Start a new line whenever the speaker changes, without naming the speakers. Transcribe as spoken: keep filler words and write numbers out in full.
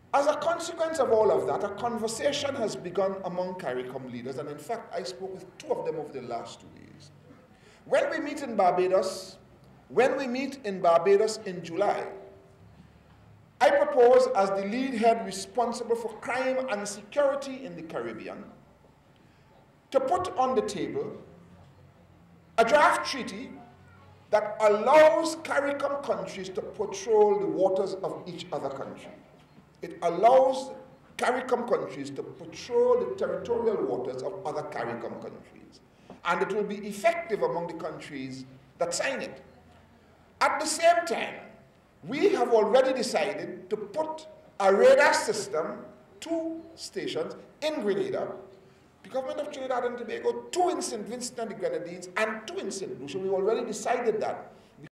As a consequence of all of that, a conversation has begun among CARICOM leaders, and in fact, I spoke with two of them over the last two days. When we meet in Barbados, when we meet in Barbados in July, I propose, as the lead head responsible for crime and security in the Caribbean, to put on the table a draft treaty that allows CARICOM countries to patrol the waters of each other country. It allows CARICOM countries to patrol the territorial waters of other CARICOM countries. And it will be effective among the countries that sign it. At the same time, we have already decided to put a radar system, two stations in Grenada, the government of Trinidad and Tobago, two in Saint Vincent and the Grenadines, and two in Saint Lucia. We've already decided that.